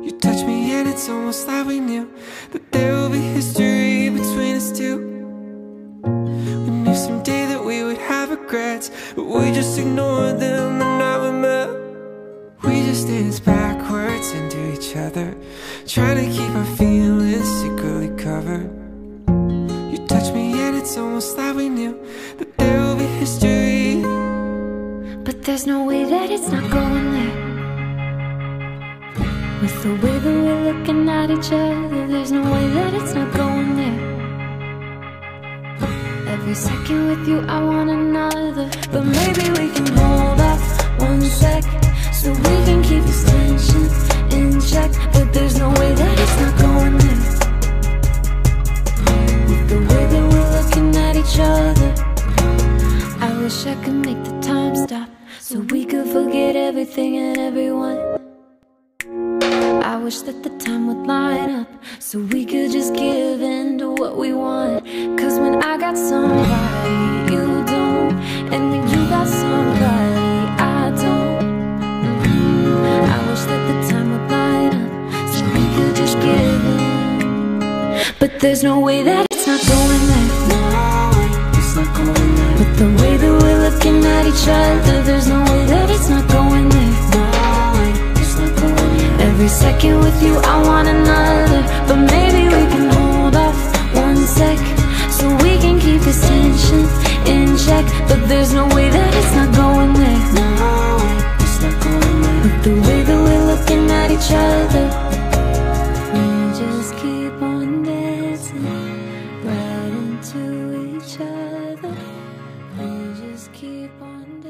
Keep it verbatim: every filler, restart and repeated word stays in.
You touch me and it's almost like we knew that there will be history between us two. We knew someday that we would have regrets, but we just ignored them the night we met. We just danced backwards into each other, trying to keep our feelings secretly covered. You touch me and it's almost like we knew that there will be history. But there's no way that it's not going there. With the way that we're looking at each other, there's no way that it's not going there. Every second with you I want another, but maybe we can hold off one sec, so we can keep this tension in check. But there's no way that it's not going there. With the way that we're looking at each other, I wish I could make the time stop, so we could forget everything and everyone. I wish that the time would line up, so we could just give in to what we want. Cause when I got somebody you don't, and when you got somebody I don't. mm-hmm. I wish that the time would line up, so we could just give in. But there's no way that it's not going there. No, it's not going there. With the way that we're looking at each other, there's no way that it's not going there. Every second with you I want another, but maybe we can hold off one sec, so we can keep this tension in check. But there's no way that it's not going there. No, it's not going there. With the way that we're looking at each other, we just keep on dancing right into each other. We just keep on dancing.